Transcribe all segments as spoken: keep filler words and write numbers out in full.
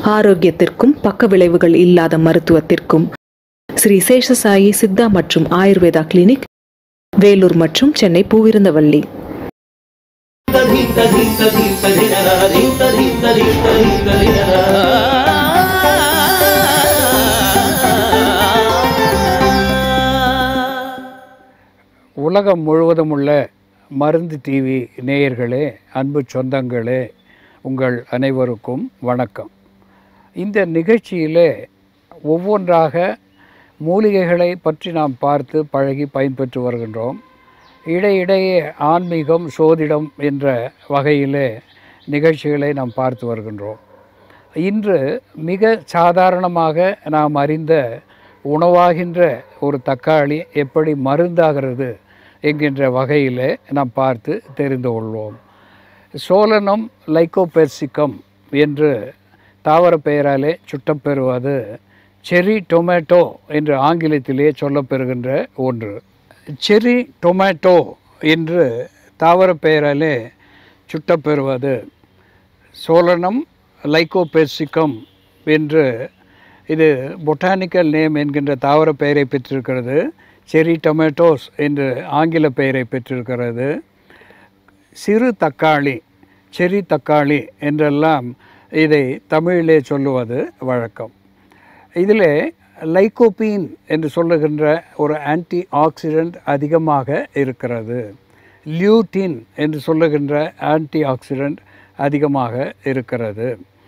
ஆரோக்கியத்திற்கும் பக்க விளைவுகள் இல்லாத மருத்துவத்திற்கும் ஸ்ரீ சேஷசாயி சித்தா மற்றும் ஆயுர்வேதா கிளினிக், வேலூர் மற்றும் சென்னை பூவிருந்தவல்லி. உலகம் முழுவதும் உள்ள மருந்து டிவி நேயர்களே, அன்பு சொந்தங்களே, உங்கள் அனைவருக்கும் வணக்கம். இந்த நிகழ்ச்சியிலே ஒவ்வொன்றாக மூலிகைகளை பற்றி நாம் பார்த்து பழகி பயன்பெற்று வருகின்றோம். இடையிடையே ஆன்மீகம், சோதிடம் என்ற வகையிலே நிகழ்ச்சிகளை நாம் பார்த்து வருகின்றோம். இன்று மிக சாதாரணமாக நாம் அறிந்த உணவாகின்ற ஒரு தக்காளி எப்படி மருந்தாகிறது என்கின்ற வகையில் நாம் பார்த்து தெரிந்து கொள்வோம். சோலனம் லைக்கோபெர்சிகம் என்று தாவர பெயராலே சுட்டப்பெறுவது செர்ரி டொமேட்டோ என்று ஆங்கிலத்திலே சொல்லப்பெறுகின்ற ஒன்று. செர்ரி டொமேட்டோ என்று தாவர பெயராலே சுட்டப்பெறுவது சோலனம் லைக்கோபெர்சிகம் என்று இது பொட்டானிக்கல் நேம் என்கின்ற தாவர பெயரை பெற்றிருக்கிறது. செர்ரி டொமேட்டோஸ் என்று ஆங்கில பெயரை பெற்றிருக்கிறது. சிறு தக்காளி, செர்ரி தக்காளி என்றெல்லாம் இதை தமிழிலே சொல்லுவது வழக்கம். இதில் லைக்கோபீன் என்று சொல்லுகின்ற ஒரு ஆன்டி ஆக்சிடென்ட் அதிகமாக இருக்கிறது. லியூட்டின் என்று சொல்லுகின்ற ஆன்டி ஆக்சிடென்ட் அதிகமாக இருக்கிறது.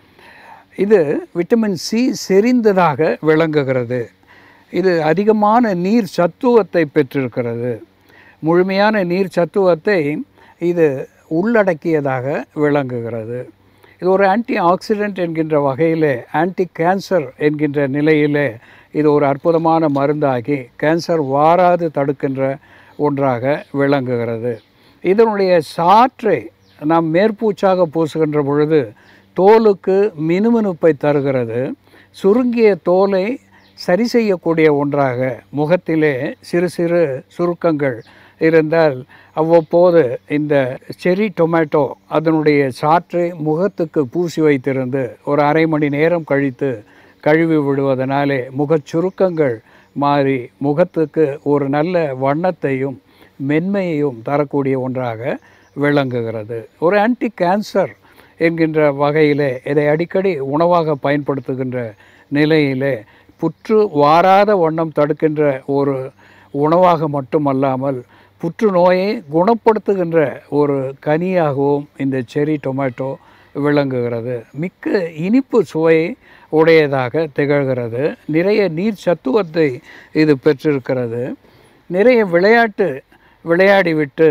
இது விட்டமின் சி செறிந்ததாக விளங்குகிறது. இது அதிகமான நீர் சத்துவத்தை பெற்றிருக்கிறது. முழுமையான நீர் சத்துவத்தை இது உள்ளடக்கியதாக விளங்குகிறது. இது ஒரு ஆன்டி ஆக்சிடென்ட் என்கின்ற வகையில் ஆன்டி கேன்சர் என்கின்ற நிலையில் இது ஒரு அற்புதமான மருந்தாகி கேன்சர் வாராது தடுக்கின்ற ஒன்றாக விளங்குகிறது. இதனுடைய சாற்றை நாம் மேற்பூச்சாக பூசுகின்ற பொழுது தோலுக்கு மினுமினுப்பை தருகிறது. சுருங்கிய தோலை சரி செய்யக்கூடிய ஒன்றாக, முகத்திலே சிறு சிறு சுருக்கங்கள் இருந்தால் அவ்வப்போது இந்த செர்ரி டொமேட்டோ அதனுடைய சாற்றை முகத்துக்கு பூசி வைத்திருந்து ஒரு அரை மணி நேரம் கழித்து கழுவி விடுவதனாலே முகச் சுருக்கங்கள் மாறி முகத்துக்கு ஒரு நல்ல வண்ணத்தையும் மென்மையையும் தரக்கூடிய ஒன்றாக விளங்குகிறது. ஒரு ஆன்டி கேன்சர் என்கின்ற வகையிலே இதை அடிக்கடி உணவாக பயன்படுத்துகின்ற நிலையிலே புற்று வாராத வண்ணம் தடுக்கின்ற ஒரு உணவாக மட்டுமல்லாமல் புற்றுநோயை குணப்படுத்துகின்ற ஒரு கனியாகவும் இந்த செர்ரி டொமேட்டோ விளங்குகிறது. மிக்க இனிப்பு சுவை உடையதாக திகழ்கிறது. நிறைய நீர் சத்துவத்தை இது பெற்றிருக்கிறது. நிறைய விளையாட்டு விளையாடிவிட்டு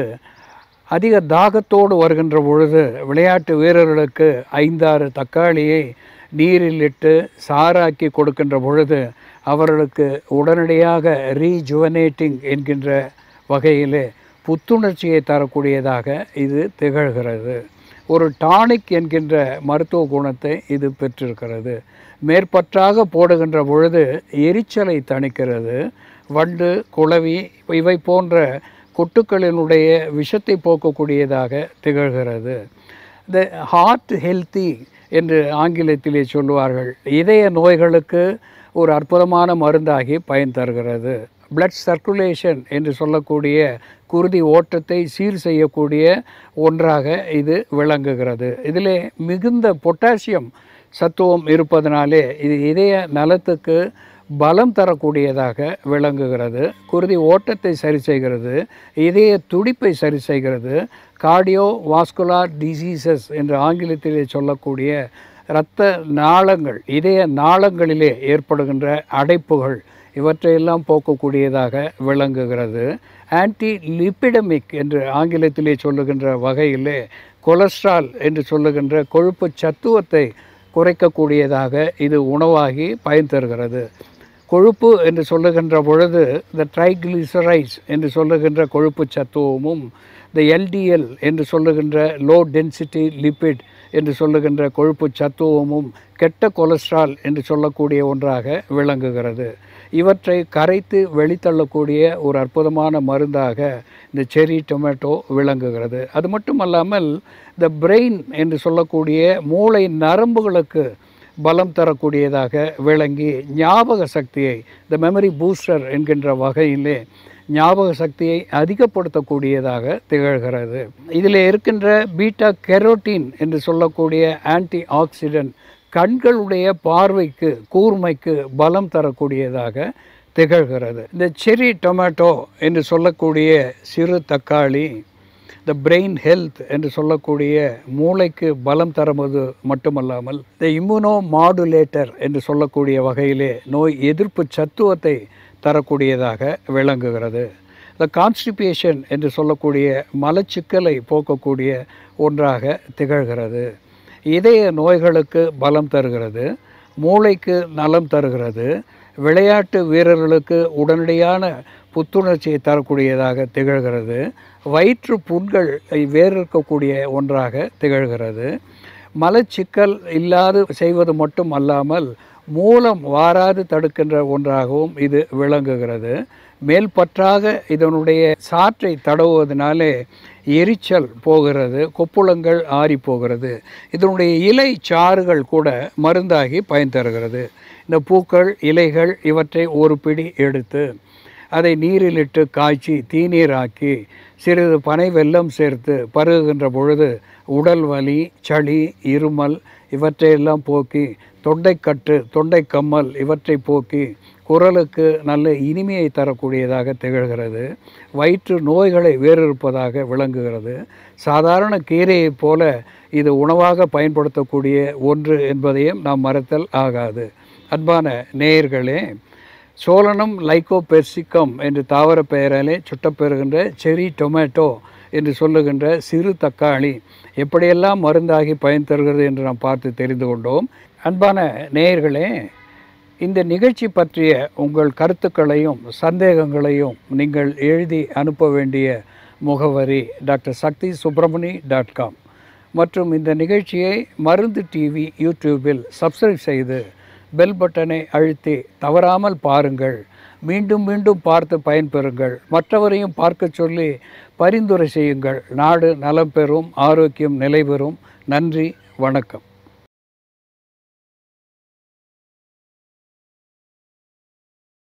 அதிக தாகத்தோடு வருகின்ற பொழுது விளையாட்டு வீரர்களுக்கு ஐந்தாறு தக்காளியை நீரில் இட்டு சாறாக்கி கொடுக்கின்ற பொழுது அவர்களுக்கு உடனடியாக ரீஜுவனேட்டிங் என்கின்ற வகையில் புத்துணர்ச்சியை தரக்கூடியதாக இது திகழ்கிறது. ஒரு டானிக் என்கின்ற மருத்துவ குணத்தை இது பெற்றிருக்கிறது. மேற்பற்றாக போடுகின்ற பொழுது எரிச்சலை தணிக்கிறது. வண்டு, குளவி இவை போன்ற கொட்டுக்களினுடைய விஷத்தை போக்கக்கூடியதாக திகழ்கிறது. த ஹார்ட் ஹெல்த்தி என்று ஆங்கிலத்திலே சொல்லுவார்கள். இதய நோய்களுக்கு ஒரு அற்புதமான மருந்தாகி பயன் தருகிறது. பிளட் சர்க்குலேஷன் என்று சொல்லக்கூடிய குருதி ஓட்டத்தை சீர் செய்யக்கூடிய ஒன்றாக இது விளங்குகிறது. இதிலே மிகுந்த பொட்டாசியம் சத்துவம் இருப்பதனாலே இது இதய நலத்துக்கு பலம் தரக்கூடியதாக விளங்குகிறது. குருதி ஓட்டத்தை சரி செய்கிறது. இதய துடிப்பை சரி செய்கிறது. கார்டியோ வாஸ்குலார் டிசீசஸ் என்று ஆங்கிலத்திலே சொல்லக்கூடிய இரத்த நாளங்கள், இதய நாளங்களிலே ஏற்படுகின்ற அடைப்புகள் இவற்றையெல்லாம் போக்கக்கூடியதாக விளங்குகிறது. ஆன்டி லிப்பிடமிக் என்று ஆங்கிலத்திலே சொல்லுகின்ற வகையிலே கொலஸ்ட்ரால் என்று சொல்லுகின்ற கொழுப்பு சத்துவத்தை குறைக்கக்கூடியதாக இது உணவாகி பயன் தருகிறது. கொழுப்பு என்று சொல்லுகின்ற பொழுது இந்த ட்ரைகிளிசரைட்ஸ் என்று சொல்லுகின்ற கொழுப்பு சத்துவமும், இந்த எல்டிஎல் என்று சொல்லுகின்ற லோ டென்சிட்டி லிப்பிட் என்று சொல்லுகின்ற கொழுப்பு சத்துவமும் கெட்ட கொலஸ்ட்ரால் என்று சொல்லக்கூடிய ஒன்றாக விளங்குகிறது. இவற்றை கரைத்து வெளித்தள்ளக்கூடிய ஒரு அற்புதமான மருந்தாக இந்த செர்ரி டொமேட்டோ விளங்குகிறது. அது மட்டுமல்லாமல் இந்த பிரெயின் என்று சொல்லக்கூடிய மூளை நரம்புகளுக்கு பலம் தரக்கூடியதாக விளங்கி ஞாபக சக்தியை, த மெமரி பூஸ்டர் என்கின்ற வகையிலே ஞாபக சக்தியை அதிகப்படுத்தக்கூடியதாக திகழ்கிறது. இதில் இருக்கின்ற பீட்டா கெரோட்டின் என்று சொல்லக்கூடிய ஆன்டி ஆக்சிடென்ட் கண்களுடைய பார்வைக்கு, கூர்மைக்கு பலம் தரக்கூடியதாக திகழ்கிறது. இந்த செரி டொமேட்டோ என்று சொல்லக்கூடிய சிறு தக்காளி த பிரெயின் ஹெல்த் என்று சொல்லக்கூடிய மூளைக்கு பலம் தருவது மட்டுமல்லாமல் த இம்யூனோ மாடுலேட்டர் என்று சொல்லக்கூடிய வகையிலே நோய் எதிர்ப்பு சத்துவத்தை தரக்கூடியதாக விளங்குகிறது. த கான்ஸ்டிபேஷன் என்று சொல்லக்கூடிய மலச்சிக்கலை போக்கக்கூடிய ஒன்றாக திகழ்கிறது. இதய நோய்களுக்கு பலம் தருகிறது, மூளைக்கு நலம் தருகிறது, விளையாட்டு வீரர்களுக்கு உடனடியான புத்துணர்ச்சியை தரக்கூடியதாக திகழ்கிறது, வயிற்று புண்கள் வேறிருக்கக்கூடிய ஒன்றாக திகழ்கிறது, மலச்சிக்கல் இல்லாது செய்வது மட்டும் அல்லாமல் மூலம் வாராது தடுக்கின்ற ஒன்றாகவும் இது விளங்குகிறது. மேல்பற்றாக இதனுடைய சாற்றை தடவுவதனாலே எரிச்சல் போகிறது, கொப்புளங்கள் ஆறி போகிறது. இதனுடைய இலை சாறுகள் கூட மருந்தாகி பயன் தருகிறது. இந்த பூக்கள், இலைகள் இவற்றை ஒரு பிடி எடுத்து அதை நீரிலிட்டு காய்ச்சி தீநீராக்கி சிறிது பனை வெல்லம் சேர்த்து பருகுகின்ற பொழுது உடல் வலி, சளி, இருமல் இவற்றையெல்லாம் போக்கி, தொண்டைக்கட்டு, தொண்டை கம்மல் இவற்றை போக்கி குரலுக்கு நல்ல இனிமையை தரக்கூடியதாக திகழ்கிறது. வயிற்று நோய்களை வேறிருப்பதாக விளங்குகிறது. சாதாரண கீரையைப் போல இது உணவாக பயன்படுத்தக்கூடிய ஒன்று என்பதையும் நாம் மறத்தல் ஆகாது. அன்பான நேயர்களே, சோலனம் லைகோபெர்சிகம் என்று தாவர பெயராலே சுட்டப்பெறுகின்ற செரி டொமேட்டோ என்று சொல்லுகின்ற சிறு தக்காளி எப்படியெல்லாம் மருந்தாகி பயன் தருகிறது என்று நாம் பார்த்து தெரிந்து கொண்டோம். அன்பான நேயர்களே, இந்த நிகழ்ச்சி பற்றிய உங்கள் கருத்துக்களையும் சந்தேகங்களையும் நீங்கள் எழுதி அனுப்ப வேண்டிய முகவரி doctor Sakthi Subramani dot com மற்றும் இந்த நிகழ்ச்சியை மருந்து டிவி யூடியூபில் சப்ஸ்கிரைப் செய்து பெல் பட்டனை அழுத்தி தவறாமல் பாருங்கள். மீண்டும் மீண்டும் பார்த்து பயன்பெறுங்கள். மற்றவரையும் பார்க்க சொல்லி பரிந்துரை செய்யுங்கள். நாடு நலம் பெறும், ஆரோக்கியம் நிலை பெறும். நன்றி, வணக்கம்.